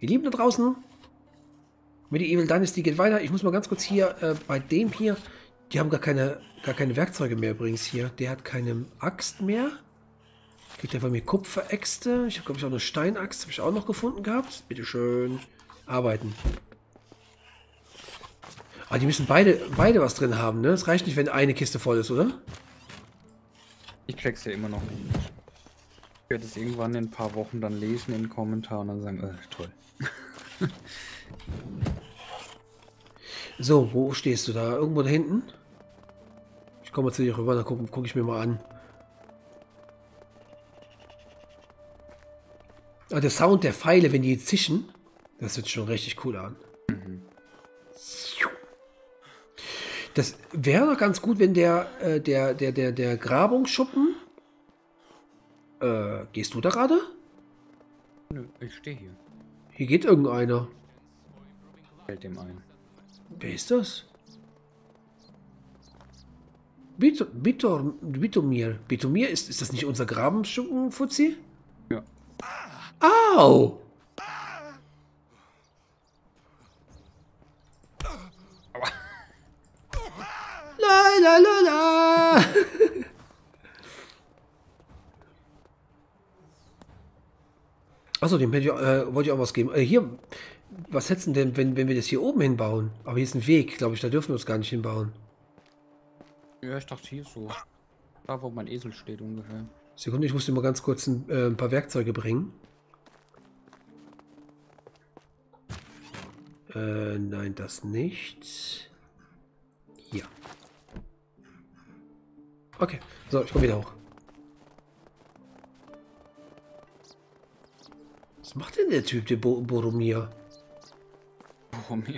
Ihr Lieben da draußen, Medieval Dynasty geht weiter. Ich muss mal ganz kurz hier bei dem hier, die haben gar keine Werkzeuge mehr übrigens hier. Der hat keine Axt mehr. Kriegt er von mir Kupferäxte. Ich habe, glaube ich, auch eine Steinaxt. Habe ich auch noch gefunden gehabt. Bitte schön. Arbeiten. Aber die müssen beide was drin haben, ne? Es reicht nicht, wenn eine Kiste voll ist, oder? Ich check's ja immer noch nicht. Ich werde es irgendwann in ein paar Wochen dann lesen in den Kommentaren und dann sagen, toll. So, wo stehst du da? Irgendwo da hinten? Ich komme mal zu dir rüber, dann guck ich mir mal an. Ah, der Sound der Pfeile, wenn die zischen, das wird schon richtig cool an. Das wäre doch ganz gut, wenn der Grabungsschuppen... gehst du da gerade? Nö, ich stehe hier. Hier geht irgendeiner. Fällt dem ein. Wer ist das? Bitomir. Bitomir, ist das nicht unser Grabungsschuppen, Fuzzi? Ja. Au! La la la la! Achso, dem hätte ich, wollte ich auch was geben. Hier, was hätten denn, wenn wir das hier oben hinbauen? Aber hier ist ein Weg, glaube ich, da dürfen wir uns gar nicht hinbauen. Ja, ich dachte hier so. Da, wo mein Esel steht ungefähr. Sekunde, ich muss dir mal ganz kurz ein paar Werkzeuge bringen. Nein, das nicht. Hier. Okay, so, ich komme wieder hoch. Was macht denn der Typ, der Boromir? Boromir.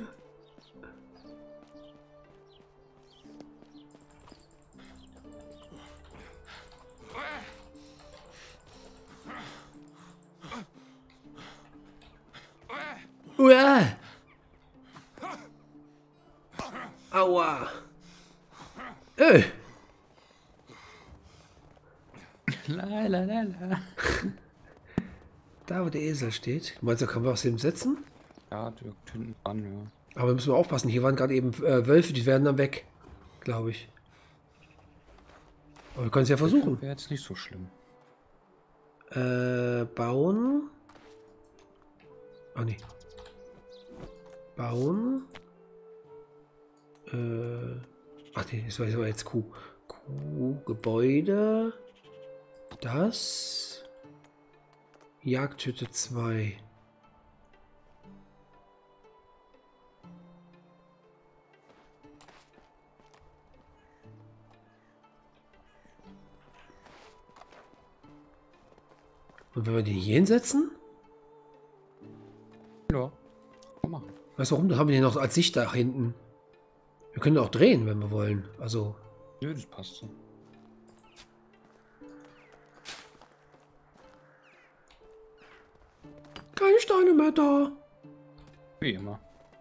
Uah! Aua! La la la la. Da, wo der Esel steht. Meinst du, können wir was hinsetzen? Ja, direkt hinten dran, ja. Aber müssen wir aufpassen. Hier waren gerade eben Wölfe, die werden dann weg. Glaube ich. Aber wir können es ja versuchen. Wäre jetzt nicht so schlimm. Bauen. Ah, nee. Bauen. Ach nee, das war jetzt Q. Gebäude. Das. Jagdhütte 2. Und wenn wir die hier hinsetzen? Ja, kann machen. Weißt du warum? Dann haben wir den noch als Sicht da hinten. Wir können auch drehen, wenn wir wollen. Also. Nö, das passt so. Keine Steine mehr da. Wie immer.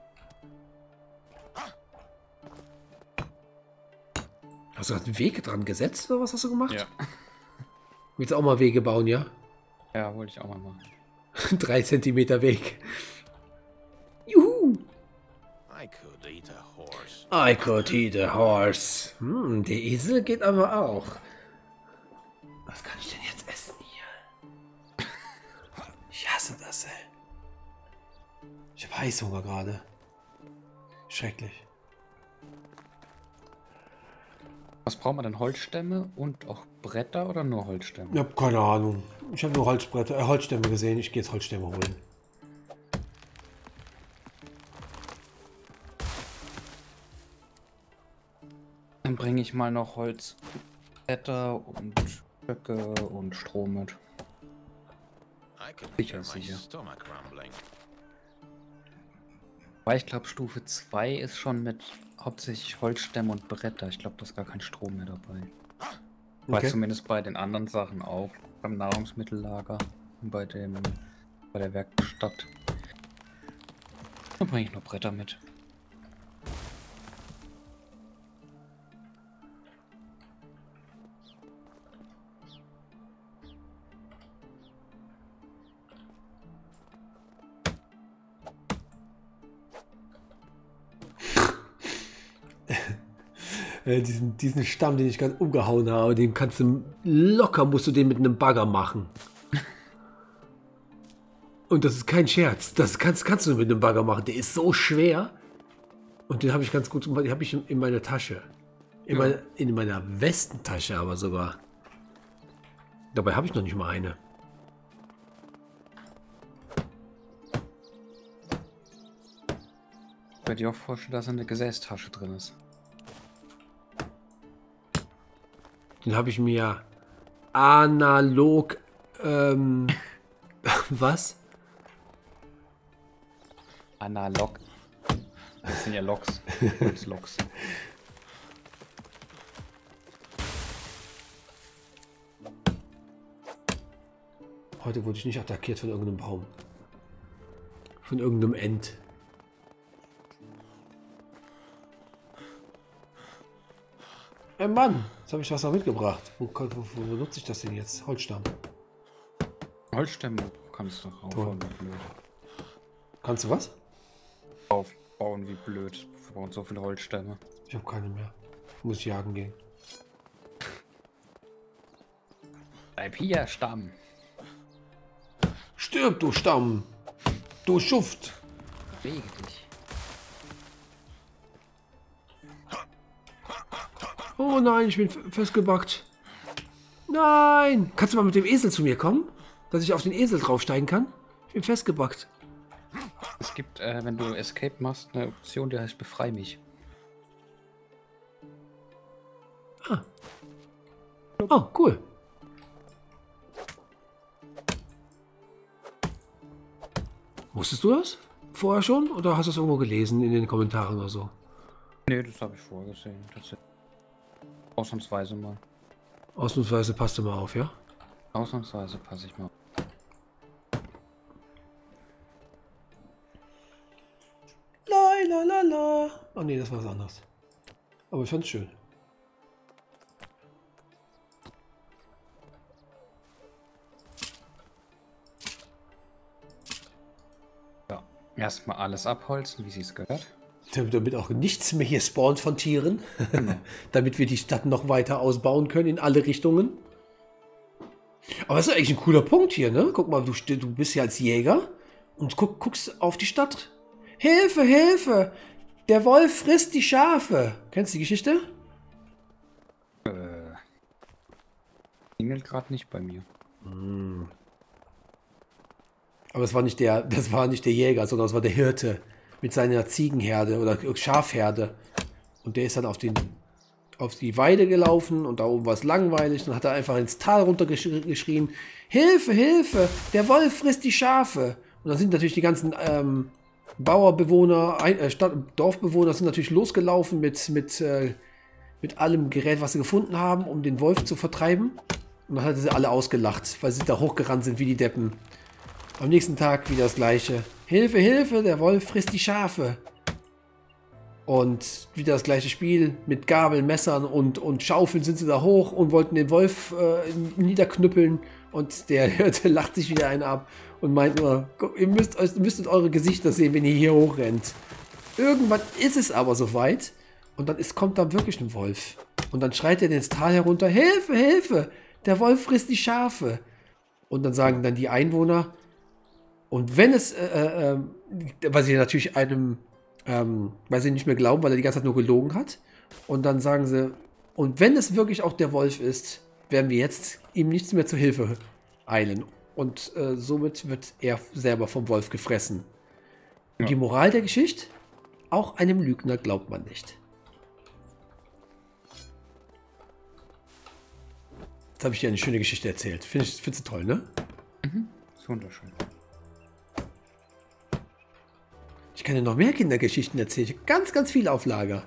Hast du gerade einen Weg dran gesetzt oder was hast du gemacht? Ja. Willst du auch mal Wege bauen, ja? Ja, wollte ich auch mal machen. 3 Zentimeter Weg. Juhu! I could eat a horse. I could eat a horse. Der Esel geht aber auch. Was kann ich denn jetzt essen hier? Ich hasse das, ey. Ich habe Heißhunger gerade. Schrecklich. Was braucht man denn? Holzstämme und auch Bretter oder nur Holzstämme? Ich habe keine Ahnung. Ich habe nur Holzstämme gesehen. Ich gehe jetzt Holzstämme holen. Dann bringe ich mal noch Holzbretter und Stöcke und Stroh mit. I can Sicher, hear my sicher. stomach rumbling. Weil ich glaube, Stufe 2 ist schon mit hauptsächlich Holzstämme und Bretter. Ich glaube, da ist gar kein Strom mehr dabei. War Okay. zumindest bei den anderen Sachen auch. Beim Nahrungsmittellager und bei der Werkstatt. Dann bringe ich nur Bretter mit. Diesen Stamm, den ich gerade umgehauen habe, den kannst du locker, musst du den mit einem Bagger machen. Und das ist kein Scherz. Das kannst du mit einem Bagger machen. Der ist so schwer. Und den habe ich ganz gut, den habe ich in meiner Tasche. In meiner Westentasche aber sogar. Dabei habe ich noch nicht mal eine. Ich könnte dir auch vorstellen, dass eine Gesäßtasche drin ist. Den habe ich mir analog, was? Analog. Das sind ja Loks. Loks. Heute wurde ich nicht attackiert von irgendeinem Baum. Von irgendeinem Ent. Ey Mann, jetzt habe ich was noch mitgebracht. Wo nutze ich das denn jetzt? Holzstamm. Holzstämme kannst du aufbauen wie blöd. Kannst du was? Aufbauen wie blöd. Wir brauchen so viele Holzstämme. Ich habe keine mehr. Muss ich jagen gehen. Bleib hier, Stamm. Stirb, du Stamm! Du Schuft! Bewege dich. Oh nein, ich bin festgebackt. Nein! Kannst du mal mit dem Esel zu mir kommen? Dass ich auf den Esel draufsteigen kann? Ich bin festgebackt. Es gibt, wenn du Escape machst, eine Option, die heißt Befrei mich. Ah. Oh, cool. Wusstest du das? Vorher schon? Oder hast du es irgendwo gelesen in den Kommentaren oder so? Nee, das habe ich vorgesehen. Ausnahmsweise mal. Ausnahmsweise passt du mal auf, ja? Ausnahmsweise passe ich mal auf. La la la la. Oh nee, das war was anderes. Aber ich fand's schön. Ja, erstmal alles abholzen, wie sie es gehört. Damit auch nichts mehr hier spawnt von Tieren. Genau. Damit wir die Stadt noch weiter ausbauen können in alle Richtungen. Aber das ist eigentlich ein cooler Punkt hier, ne? Guck mal, du bist ja als Jäger und guckst auf die Stadt. Hilfe, Hilfe! Der Wolf frisst die Schafe. Kennst du die Geschichte? Klingelt gerade nicht bei mir. Aber das war nicht der Jäger, sondern das war der Hirte mit seiner Ziegenherde oder Schafherde. Und der ist dann auf die Weide gelaufen und da oben war es langweilig. Dann hat er einfach ins Tal runtergeschrien: Hilfe, Hilfe! Der Wolf frisst die Schafe. Und dann sind natürlich die ganzen Bauerbewohner, Dorfbewohner sind natürlich losgelaufen mit allem Gerät, was sie gefunden haben, um den Wolf zu vertreiben. Und dann hat er sie alle ausgelacht, weil sie da hochgerannt sind wie die Deppen. Am nächsten Tag wieder das Gleiche. Hilfe, Hilfe, der Wolf frisst die Schafe. Und wieder das gleiche Spiel. Mit Gabeln, Messern und Schaufeln sind sie da hoch und wollten den Wolf niederknüppeln. Und der Hirte lacht sich wieder einen ab und meint nur, ihr müsstet eure Gesichter sehen, wenn ihr hier hochrennt. Irgendwann ist es aber soweit. Und dann kommt da wirklich ein Wolf. Und dann schreit er ins Tal herunter: Hilfe, Hilfe! Der Wolf frisst die Schafe. Und dann sagen dann die Einwohner, und wenn es, weil sie natürlich weil sie nicht mehr glauben, weil er die ganze Zeit nur gelogen hat. Und dann sagen sie, und wenn es wirklich auch der Wolf ist, werden wir jetzt ihm nichts mehr zur Hilfe eilen. Und somit wird er selber vom Wolf gefressen. Und die Moral der Geschichte? Auch einem Lügner glaubt man nicht. Jetzt habe ich dir eine schöne Geschichte erzählt. Findest du toll, ne? Mhm. Ist wunderschön. Ich kann dir noch mehr Kindergeschichten erzählen. Ich habe ganz, ganz viel auf Lager.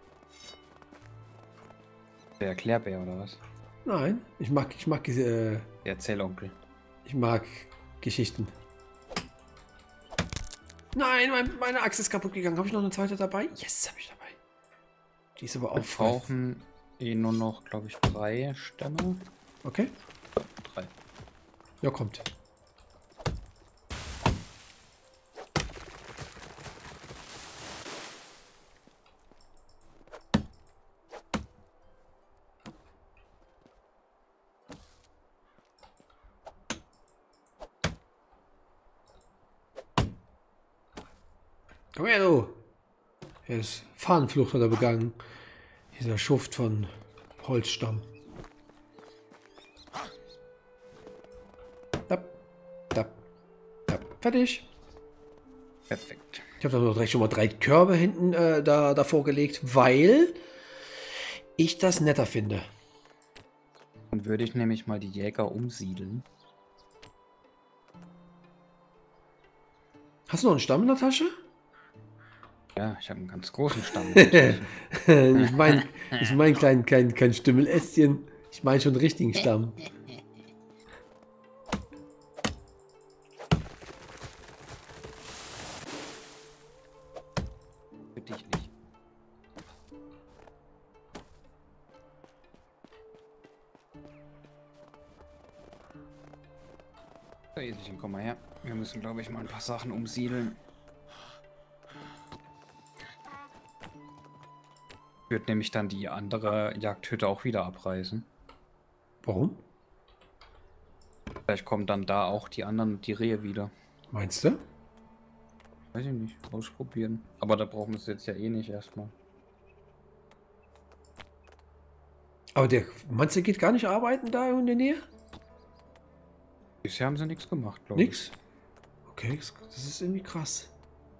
Der Erklärbär oder was? Nein, ich mag Der Erzählonkel. ich mag Geschichten. Nein, meine Axt ist kaputt gegangen. Habe ich noch eine zweite dabei? Yes, habe ich dabei. Die ist aber auch Wir brauchen nur noch, glaube ich, 3 Stämme. Okay. 3. Ja, kommt. Komm her, du! Er ist Fahnenflucht hat er begangen. Dieser Schuft von Holzstamm. Tap, tap, tap. Fertig. Perfekt. Ich habe noch direkt schon mal 3 Körbe hinten davor gelegt, weil ich das netter finde. Dann würde ich nämlich mal die Jäger umsiedeln. Hast du noch einen Stamm in der Tasche? Ja, ich habe einen ganz großen Stamm. Ich mein kein Stümmelästchen. Ich meine schon einen richtigen Stamm. Für dich nicht. So, Eselchen, komm mal her. Wir müssen, glaube ich, mal ein paar Sachen umsiedeln. Wird nämlich dann die andere Jagdhütte auch wieder abreißen. Warum? Vielleicht kommen dann da auch die anderen, die Rehe wieder. Meinst du? Weiß ich nicht, ausprobieren. Aber da brauchen wir es jetzt ja eh nicht erstmal. Aber der Manze geht gar nicht arbeiten da in der Nähe? Bisher haben sie nichts gemacht, glaube ich. Nix? Okay, das ist irgendwie krass.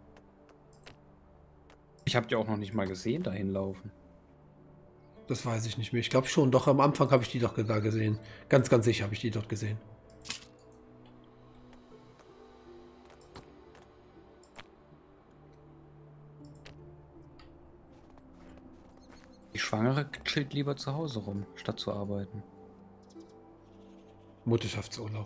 Ich habe die auch noch nicht mal gesehen, dahin laufen. Das weiß ich nicht mehr. Ich glaube schon, doch am Anfang habe ich die doch da gesehen. Ganz sicher habe ich die dort gesehen. Die Schwangere chillt lieber zu Hause rum, statt zu arbeiten. Mutterschaftsurlaub.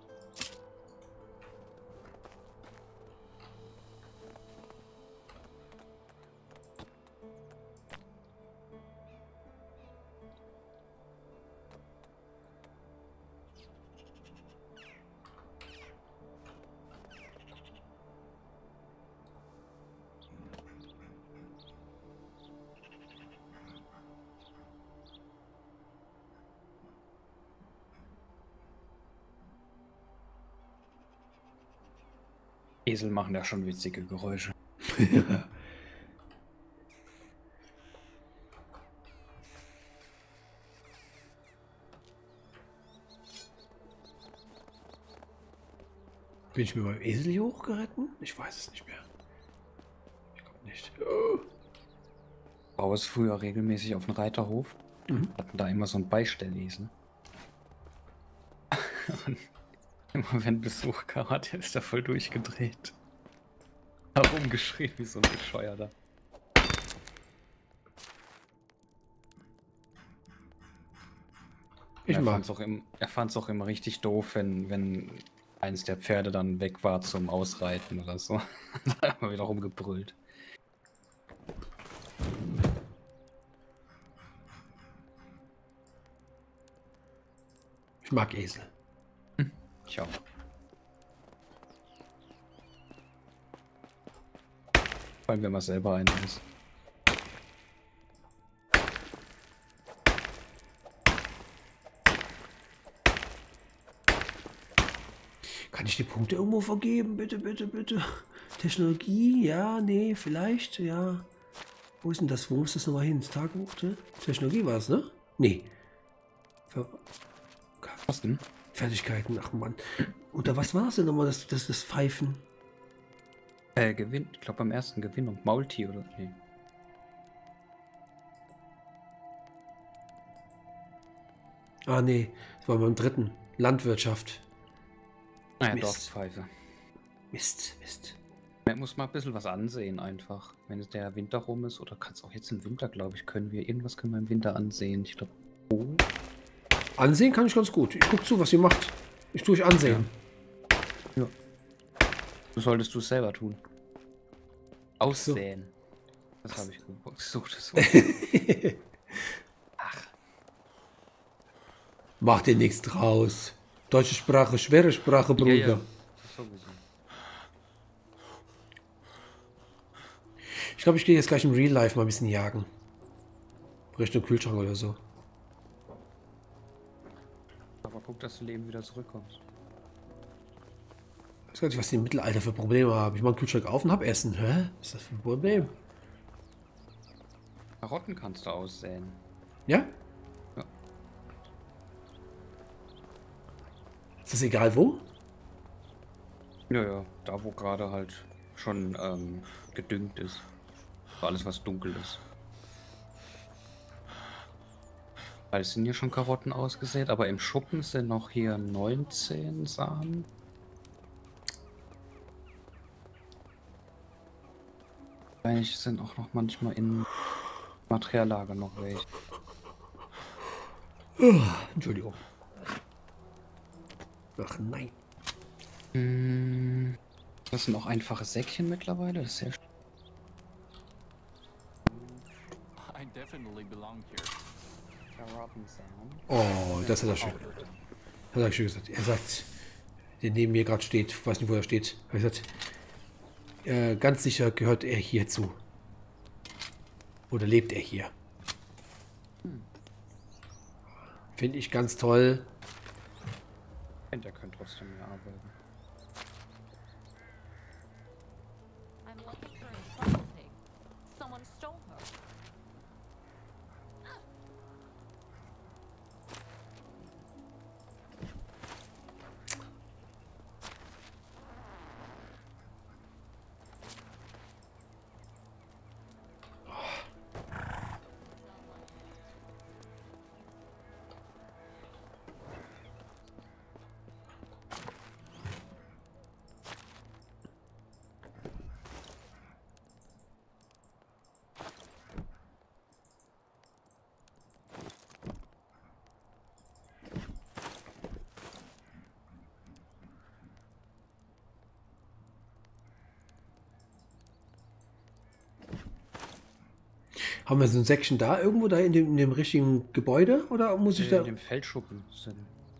Esel machen ja schon witzige Geräusche. Bin ich mir beim Esel hier hochgeritten? Ich weiß es nicht mehr. Ich glaube nicht. Oh. Baue es früher regelmäßig auf den Reiterhof. Hatten da immer so ein Beistellesel. Und immer wenn Besuch kam, hat er ist da voll durchgedreht. Hat rumgeschrien wie so ein Bescheuerter. Er fand es auch immer richtig doof, wenn eins der Pferde dann weg war zum Ausreiten oder so. Da hat er immer wieder rumgebrüllt. Ich mag Esel. Ich auch. Vor allem, wenn man selber einer ist. Kann ich die Punkte irgendwo vergeben? Bitte, bitte, bitte. Technologie? Ja, nee, vielleicht, ja. Wo ist denn das? Wo muss das nochmal hin? Das Tagebuch? Ne? Technologie war es, ne? Nee. Was denn? Fertigkeiten, ach Mann. Unter was war es denn nochmal, das Pfeifen? Gewinn. Ich glaube beim ersten Gewinnung. Maultier oder? Nee. Ah, nee. Das war beim dritten. Landwirtschaft. Naja, Mist. Dorfpfeife. Mist. Man muss mal ein bisschen was ansehen einfach. Wenn es der Winter rum ist, oder kann es auch jetzt im Winter, glaube ich, können wir im Winter ansehen. Ich glaube. Oh. Ansehen kann ich ganz gut. Ich guck zu, was ihr macht. Ich tue euch ansehen. Ja. So solltest du es selber tun. Aussehen. Das habe ich gesucht. Das Ach. Mach dir nichts draus. Deutsche Sprache, schwere Sprache, Bruder. Ja, ja. Das ist sowieso. Ich glaube, ich gehe jetzt gleich im Real Life mal ein bisschen jagen. Richtung Kühlschrank oder so. Aber guck, dass du Leben wieder zurückkommst. Ich weiß gar nicht, was die im Mittelalter für Probleme haben. Ich mache einen Kühlschrank auf und hab Essen. Hä? Was ist das für ein Problem? Karotten kannst du aussäen. Ja? Ja. Ist das egal wo? Ja, ja, da wo gerade halt schon gedüngt ist. Alles, was dunkel ist. Weil es sind hier schon Karotten ausgesät, aber im Schuppen sind noch hier 19 Samen. Eigentlich sind auch noch manchmal in Materiallager noch welche. Entschuldigung. Ach nein. Das sind auch einfache Säckchen mittlerweile. Das ist sehr schön. I definitely belong here. Karottensamen. Oh, das hat er schön. Hat er schön gesagt. Er sagt, der neben mir gerade steht, ich weiß nicht, wo er steht. Er sagt, ganz sicher gehört er hierzu. Oder lebt er hier? Finde ich ganz toll. Und er könnte trotzdem mehr arbeiten. I'm looking for a truffle pig. Someone stole her. Haben wir so ein Section da irgendwo da in dem richtigen Gebäude? Oder muss ich da... In dem Feldschuppen sind.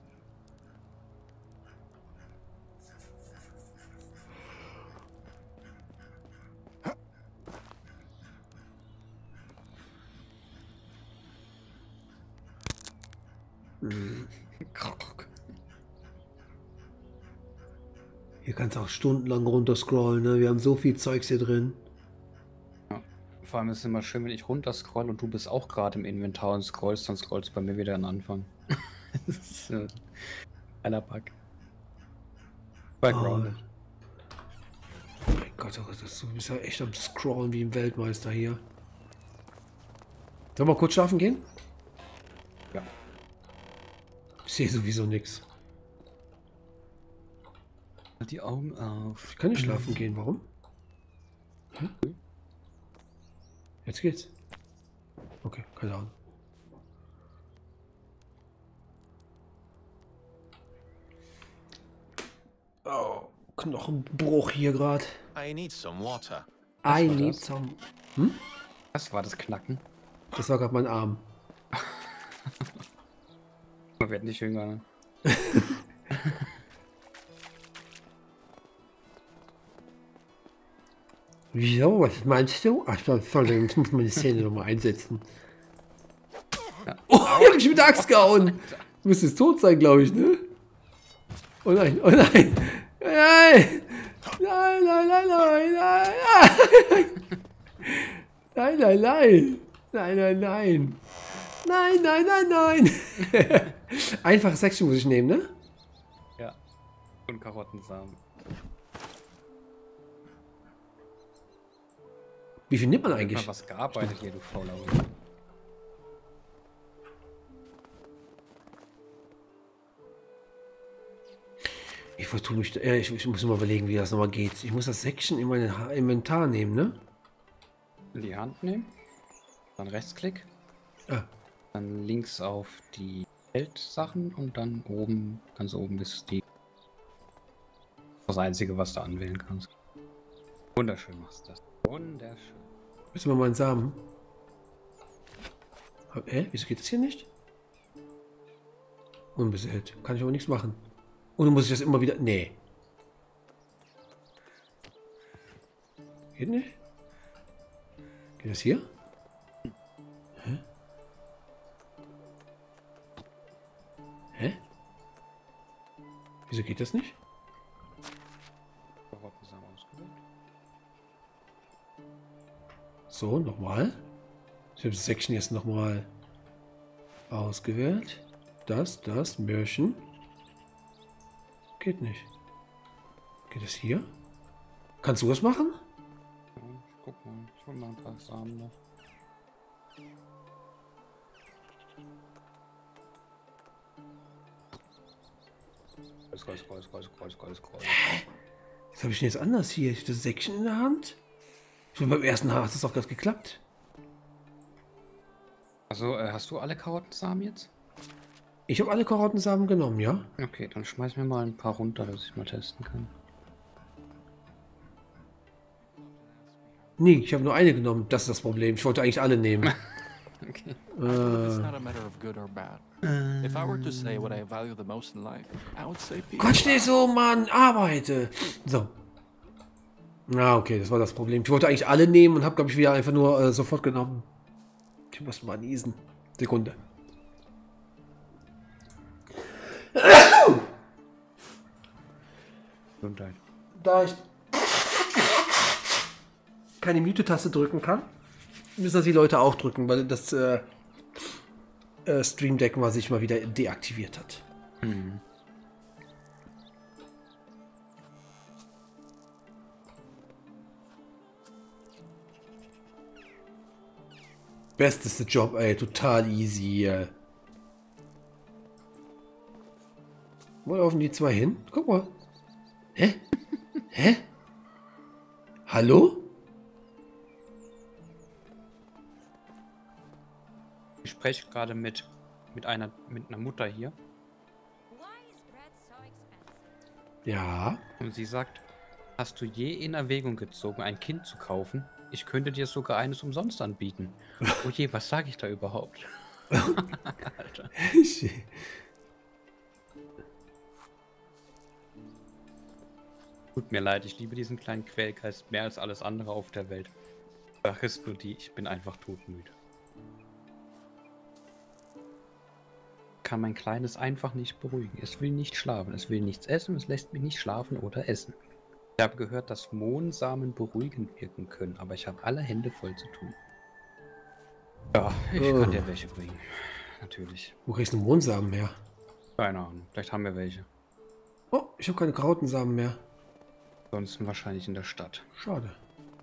Hier kannst du auch stundenlang runterscrollen, ne? Wir haben so viel Zeugs hier drin. Vor allem ist es immer schön, wenn ich runterscroll und du bist auch gerade im Inventar und scrollst, dann scrollst du bei mir wieder an den Anfang. Das ist einer Bug. Background. Oh mein Gott, oh Gott, du bist ja echt am Scrollen wie ein Weltmeister hier. Sollen wir kurz schlafen gehen? Ja. Ich sehe sowieso nichts. Halt die Augen auf. Ich kann nicht schlafen gehen, warum? Hä? Jetzt geht's. Okay, keine Ahnung. Oh, Knochenbruch hier gerade. I need some water. I war need das? some... Was war das Knacken? Das war gerade mein Arm. Man wird nicht jünger. Ne? Wieso? Was meinst du? Ach, sorry, ich muss meine Szene nochmal einsetzen. Ja. Oh, ich hab mich mit der Axt gehauen. Du müsstest tot sein, glaube ich, ne? Oh nein, oh nein. Nein! Nein, nein, nein, nein, nein, nein. Nein, nein, nein. Nein, nein, nein. Nein, nein, nein, nein. Einfache Section muss ich nehmen, ne? Ja. Und Karottensamen. Wie viel nimmt man Ich hab eigentlich? mal was gearbeitet hier, du fauler Hund. Ich vertue mich, ich muss mal überlegen, wie das nochmal geht. Ich muss das Section in mein Inventar nehmen, ne? In die Hand nehmen. Dann Rechtsklick. Ah, Dann links auf die Feldsachen und dann oben, ganz oben ist die. Das Einzige, was du anwählen kannst. Wunderschön machst du das. Wunderschön. müssen wir mal einen Samen. Wieso geht das hier nicht? Unbesät. Kann ich aber nichts machen. Und dann muss ich das immer wieder... Nee. Geht nicht? Geht das hier? Hä? Hä? Wieso geht das nicht? Samen ausgewählt. So, nochmal. Ich habe das Section jetzt nochmal ausgewählt. Das, Märchen. Geht nicht. Geht es hier? Kannst du das machen? Ja, ich guck mal. Ich hol mal ein paar Samen noch. Kreuz. Was habe ich denn jetzt anders hier? Ich hab das Section in der Hand? Ich bin beim ersten Haar hat das doch gerade geklappt. Also, hast du alle Karottensamen jetzt? Ich habe alle Karottensamen genommen, ja? Okay, dann schmeiß mir mal ein paar runter, dass ich mal testen kann. Nee, ich habe nur eine genommen. Das ist das Problem. Ich wollte eigentlich alle nehmen. Okay. I believe it's not a matter of good or bad. If I were to say what I value the most in life, I would say peace. Quatsch nicht so, Mann. Arbeite. So. Na, okay, das war das Problem. Ich wollte eigentlich alle nehmen und habe, glaube ich, wieder einfach nur sofort genommen. Ich muss mal niesen. Sekunde. Gesundheit. Da ich keine Mute-Taste drücken kann, müssen das die Leute auch drücken, weil das Stream Deck mal sich mal wieder deaktiviert hat. Mhm. Besteste Job, ey, total easy. Wo laufen die zwei hin? Guck mal. Hä? Hä? Hallo? Ich spreche gerade mit einer Mutter hier Ja. und sie sagt, hast du je in Erwägung gezogen, ein Kind zu kaufen? Ich könnte dir sogar eines umsonst anbieten. Oh je, was sage ich da überhaupt? Alter. Tut mir leid, ich liebe diesen kleinen Quälgeist mehr als alles andere auf der Welt. Sache ist nur die, ich bin einfach todmüde. Kann mein Kleines einfach nicht beruhigen. Es will nicht schlafen, es will nichts essen, es lässt mich nicht schlafen oder essen. Ich habe gehört, dass Mohnsamen beruhigend wirken können, aber ich habe alle Hände voll zu tun. Ja, ich kann dir welche bringen. Natürlich. Wo kriegst du einen Mohnsamen her? Keine Ahnung, vielleicht haben wir welche. Oh, ich habe keine Karottensamen mehr. Ansonsten wahrscheinlich in der Stadt. Schade.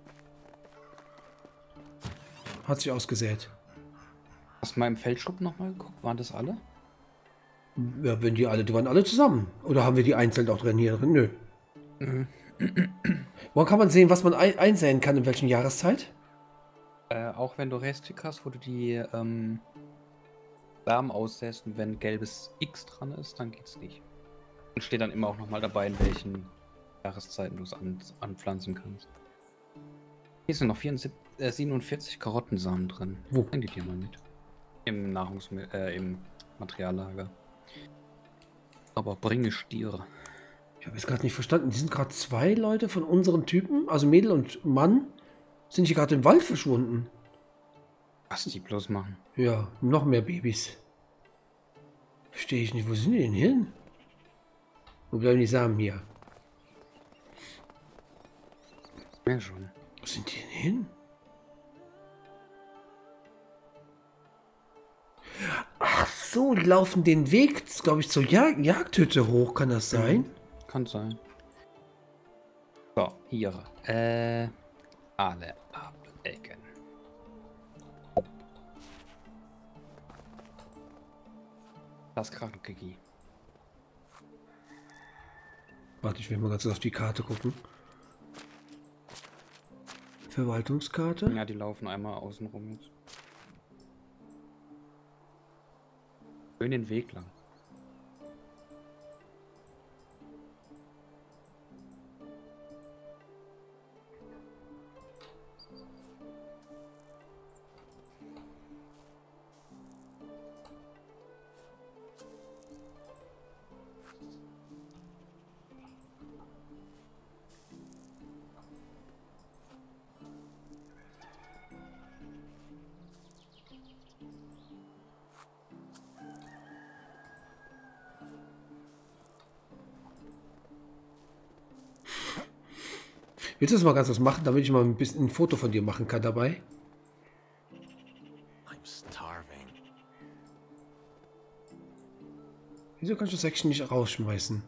Hat sich ausgesät. Hast du mal im Feldschuppen nochmal geguckt? Waren das alle? Ja, wenn die waren alle zusammen. Oder haben wir die einzeln auch drin hier drin? Nö. Mhm. Woran kann man sehen, was man einsäen kann, in welcher Jahreszeit? Auch wenn du Restik hast, wo du die Samen aussäst und wenn gelbes X dran ist, dann geht's nicht. Und steht dann immer auch nochmal dabei, in welchen Jahreszeiten du es anpflanzen kannst. Hier sind noch 47 Karottensamen drin. Wo? Nimm die dir mal mit. Im im Materiallager. Aber bringe Stiere. Ich habe es gerade nicht verstanden. Die sind gerade zwei Leute von unseren Typen, also Mädel und Mann, sind hier gerade im Wald verschwunden. Was die bloß machen. Ja, noch mehr Babys. Verstehe ich nicht. Wo sind die denn hin? Wo bleiben die Samen hier? Ja, schon. Wo sind die denn hin? Ach so, die laufen den Weg, glaube ich, zur Jagdhütte hoch. Kann das sein? Kann sein. So, hier. Alle ablecken. Das Krankegie. Warte, ich will mal ganz kurz auf die Karte gucken. Verwaltungskarte. Ja, die laufen einmal außen rum jetzt. Schön den Weg lang. Willst du das mal ganz was machen, damit ich mal ein bisschen ein Foto von dir machen kann dabei? I'm starving. Wieso kannst du das Section nicht rausschmeißen?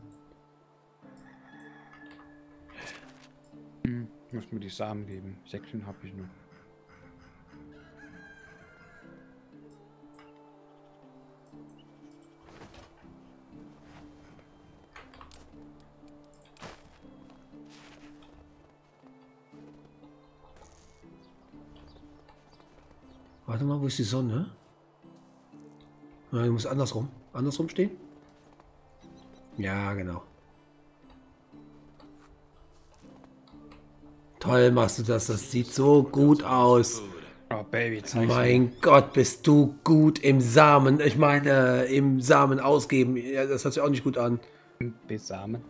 Ich muss mir die Samen geben. 16 habe ich nur. Warte mal, wo ist die Sonne? Na, die muss andersrum. Andersrum stehen? Ja, genau. Toll machst du das. Das sieht so gut aus. Oh, Baby, zeig's mir. Mein Gott, bist du gut im Samen. Ich meine, im Samen ausgeben. Ja, das hört sich auch nicht gut an. Besamen.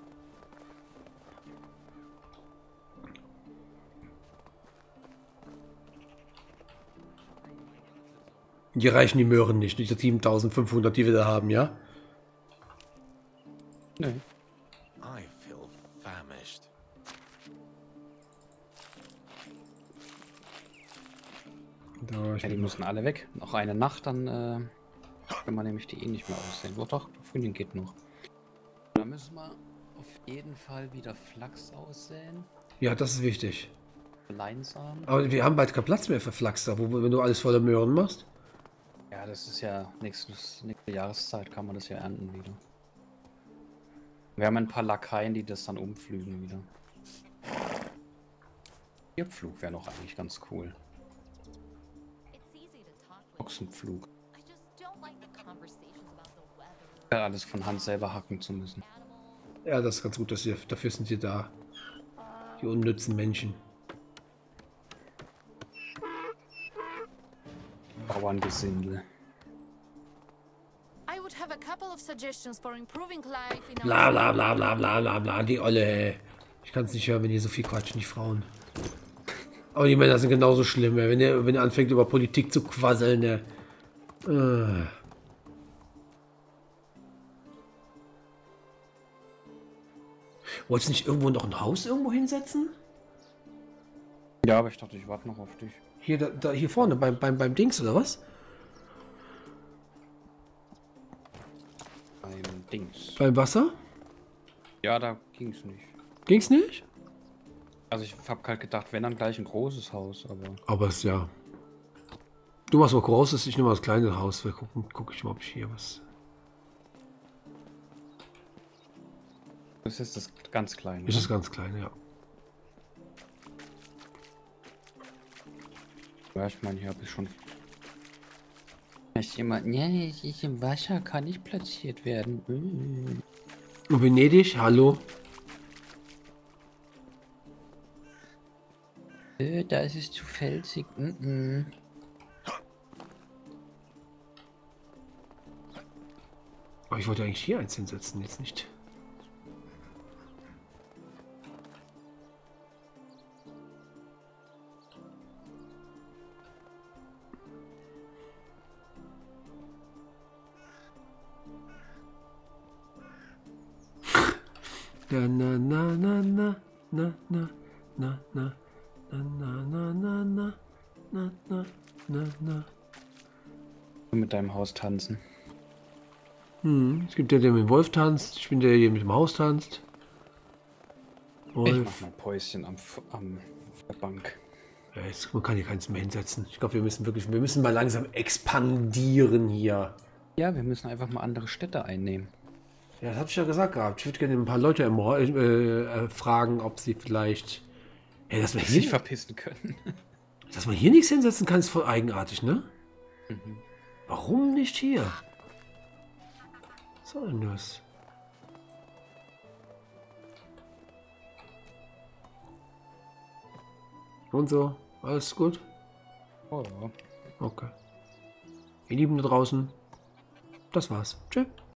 Die reichen die Möhren nicht. Diese 7500, die wir da haben, ja? Nö. I feel famished. Da, Ja, die müssen alle weg. Noch eine Nacht, dann kann man nämlich die eh nicht mehr aussehen. Doch, der Frühling geht noch. Da müssen wir auf jeden Fall wieder Flachs aussehen. ja, das ist wichtig. Leinsamen. Aber wir haben bald keinen Platz mehr für Flachs da, wenn du alles voller Möhren machst. Ja, das ist ja nächste Jahreszeit, kann man das ja ernten wieder. Wir haben ein paar Lakaien, die das dann umflügen wieder. Ihr Pflug wäre noch eigentlich ganz cool. It's easy to talk with Ochsenpflug. I just don't like the conversations about the weather. Ja, alles von Hand selber hacken zu müssen. Animals. Ja, das ist ganz gut, dass dafür sind sie da. Die unnützen Menschen. Bauerngesindel. I would have a couple of suggestions for improving life in Bla our bla bla bla bla bla bla, die Olle, ey. Ich kann es nicht hören, wenn die so viel quatschen, die Frauen. Aber die Männer sind genauso schlimm, ey. Wenn er anfängt über Politik zu quasseln, ey. Wolltest du nicht irgendwo noch ein Haus irgendwo hinsetzen? Ja, aber ich dachte, ich warte noch auf dich. Hier, hier vorne, beim Dings, oder was? Beim Dings. Beim Wasser? Ja, da ging's nicht. Ging's nicht? Also ich hab halt gedacht, wenn dann gleich ein großes Haus, aber... Aber es ja. Du machst mal großes, ich nehme mal das kleine Haus. Wir guck ich mal, ob ich hier was. Das ist das ganz kleine. Ist das ganz kleine, ja. Ja, ich meine, hier habe ich schon... Ist jemand... Ja, ich im Wasser kann nicht platziert werden. Und Venedig, hallo? Da ist es zu felsig. Aber ich wollte eigentlich hier eins hinsetzen, jetzt nicht. Na na na na na na na na na na na na na na na na na na. Mit deinem Haus tanzen. Es gibt ja der mit dem Wolf tanzt, ich bin der hier mit dem Haus tanzt. Ich Wolf. mach mal Päuschen auf der Bank. Ja, jetzt, man kann hier keins mehr hinsetzen. Ich glaube, wir müssen mal langsam expandieren hier. Ja, wir müssen einfach mal andere Städte einnehmen. Ja, das habe ich ja gesagt gehabt. Ich würde gerne ein paar Leute fragen, ob sie vielleicht... Ja, dass man Sich hier, verpissen können. dass man hier nichts hinsetzen kann, ist voll eigenartig, ne? Warum nicht hier? Was soll denn das? Und so? Alles gut? Oh. Okay. Ihr Lieben da draußen, das war's. Tschüss.